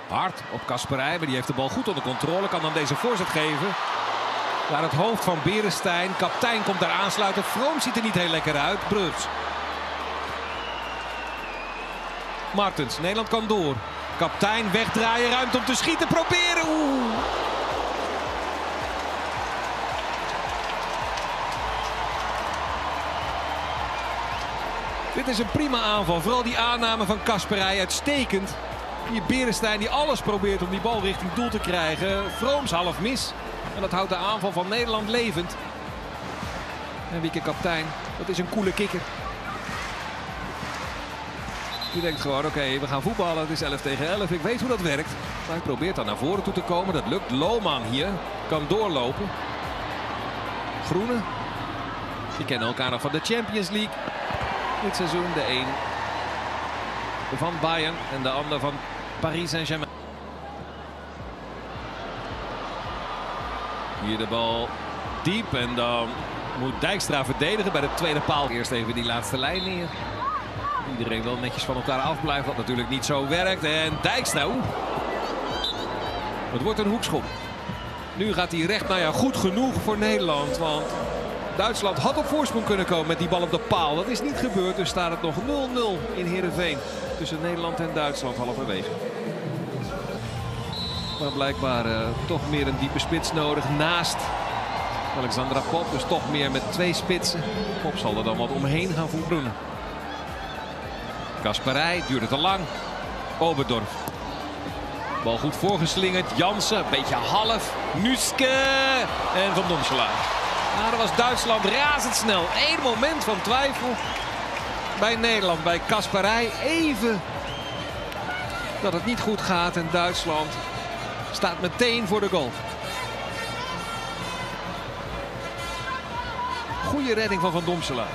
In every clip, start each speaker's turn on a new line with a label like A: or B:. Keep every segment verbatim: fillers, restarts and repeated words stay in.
A: Hard op Kasperij, maar die heeft de bal goed onder controle. Kan dan deze voorzet geven. Naar het hoofd van Beresteyn. Kaptein komt daar aansluiten. Vroom ziet er niet heel lekker uit. Brugts. Martens, Nederland kan door. Kaptein wegdraaien, ruimte om te schieten. Proberen. Oeh. Dit is een prima aanval. Vooral die aanname van Kasperij uitstekend. Die Beresteyn die alles probeert om die bal richting doel te krijgen. Vrooms half mis. En dat houdt de aanval van Nederland levend. En Wieke Kaptein, dat is een coole kikker. Die denkt gewoon, oké, okay, we gaan voetballen. Het is elf tegen elf. Ik weet hoe dat werkt. Maar hij probeert dan naar voren toe te komen. Dat lukt. Lohman hier kan doorlopen. Groene. Die kennen elkaar nog van de Champions League. Dit seizoen de een van Bayern en de ander van Paris Saint-Germain. Hier de bal diep en dan moet Dijkstra verdedigen bij de tweede paal. Eerst even die laatste lijn neer. Iedereen wel netjes van elkaar afblijven, wat natuurlijk niet zo werkt. En Dijkstra, oeh. Het wordt een hoekschop. Nu gaat hij recht, nou ja, goed genoeg voor Nederland. Want Duitsland had op voorsprong kunnen komen met die bal op de paal. Dat is niet gebeurd, dus staat het nog nul nul in Heerenveen. Tussen Nederland en Duitsland halverwege. Maar blijkbaar uh, toch meer een diepe spits nodig naast Alexandra Popp. Dus toch meer met twee spitsen. Popp zal er dan wat omheen gaan voetballen. Kasperij, duurde te lang. Oberdorf. Bal goed voorgeslingerd. Jansen, een beetje half. Nuske en Van Domselaar. Nou, dat was Duitsland razendsnel. Eén moment van twijfel bij Nederland, bij Kasperij. Even dat het niet goed gaat en Duitsland staat meteen voor de goal. Goede redding van Van Domselaar.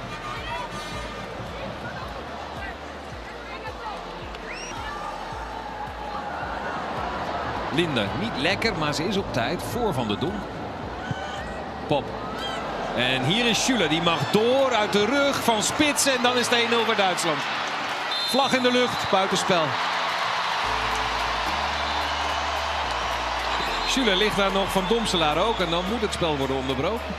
A: Linder, niet lekker, maar ze is op tijd voor Van der Donk. Pop. En hier is Schüller, die mag door uit de rug van Spitsen en dan is het één nul voor Duitsland. Vlag in de lucht, buitenspel. Schüller ligt daar nog, Van Domselaar ook en dan moet het spel worden onderbroken.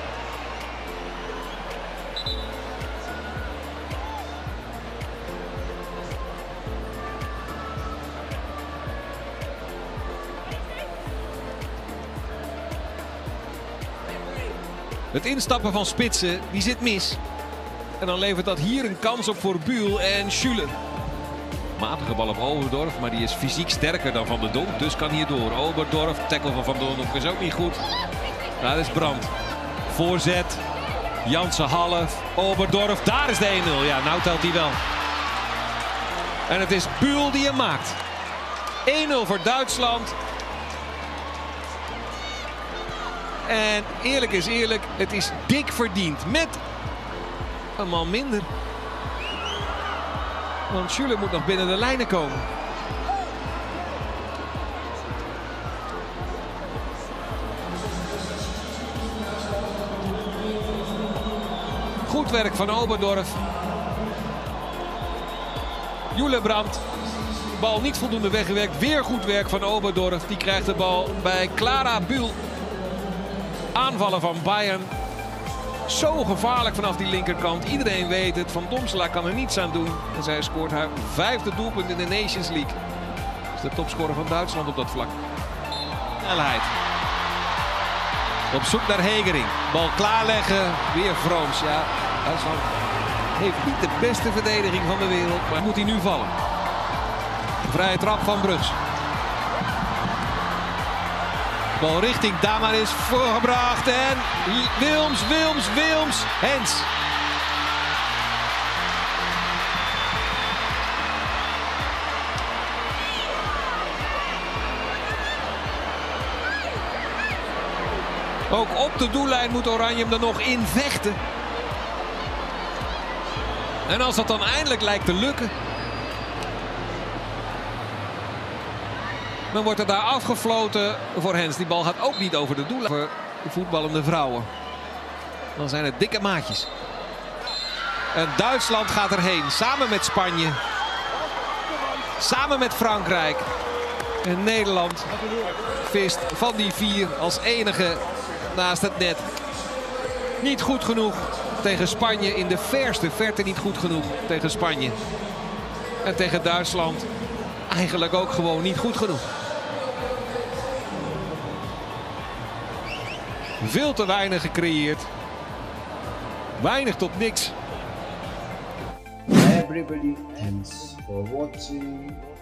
A: Het instappen van Spitsen, die zit mis. En dan levert dat hier een kans op voor Buhl en Schüller. Matige bal op Oberdorf, maar die is fysiek sterker dan Van der Donk. Dus kan hier door. Oberdorf, tackle van Van der Donk is ook niet goed. Nou, dat is Brandt. Voorzet. Jansen half. Oberdorf, daar is de één nul. Ja, nou telt hij wel. En het is Buhl die hem maakt. één nul voor Duitsland. En eerlijk is eerlijk, het is dik verdiend. Met een man minder. Want Schüller moet nog binnen de lijnen komen. Goed werk van Oberdorf. Julebrand. Bal niet voldoende weggewerkt. Weer goed werk van Oberdorf. Die krijgt de bal bij Clara Buhl. Aanvallen van Bayern. Zo gevaarlijk vanaf die linkerkant. Iedereen weet het. Van Domselaar kan er niets aan doen. En zij scoort haar vijfde doelpunt in de Nations League. Dat is de topscorer van Duitsland op dat vlak. Snelheid. Op zoek naar Hegering. Bal klaarleggen. Weer Vrooms. Ja, Duitsland heeft niet de beste verdediging van de wereld. Maar moet hij nu vallen. Vrije trap van Brugts. Bal richting Damaris voorgebracht en Wilms, Wilms, Wilms, Hens. Ook op de doellijn moet Oranje hem er nog in vechten. En als dat dan eindelijk lijkt te lukken, dan wordt er daar afgefloten voor Hens. Die bal gaat ook niet over de doellijn voor de voetballende vrouwen. Dan zijn het dikke maatjes. En Duitsland gaat erheen. Samen met Spanje. Samen met Frankrijk. En Nederland vist van die vier als enige naast het net. Niet goed genoeg tegen Spanje, in de verste verte niet goed genoeg tegen Spanje. En tegen Duitsland eigenlijk ook gewoon niet goed genoeg. Veel te weinig gecreëerd. Weinig tot niks.
B: Everybody, thanks for watching.